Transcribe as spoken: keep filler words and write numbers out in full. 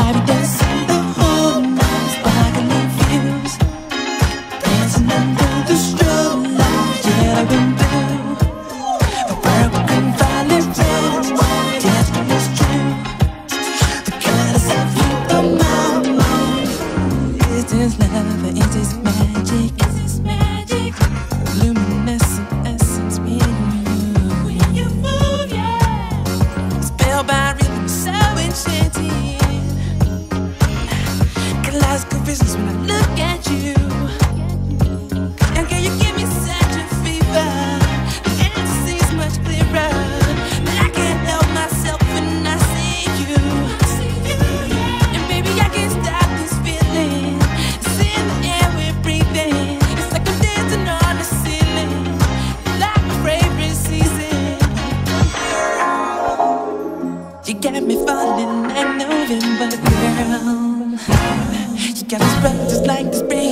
body dancing the whole night, sparkling views, dancing under the strobe lights, yellow and blue. The world can finally rest, dance when it's true. The colors of you on my mind. Is this love or is this magic? Is this magic? Luminescent essence when you move, when you move, yeah. Spellbound rhythm, so enchanting. Kaleidoscopic when I look at you. And girl, you give me such a fever. The ecstasy much clearer. But I can't help myself when I see you. And baby, I can't stop this feeling. It's in the air we're breathing. It's like I'm dancing on the ceiling, like my favorite season. You got me falling like November, girl. You got us running just like the spring.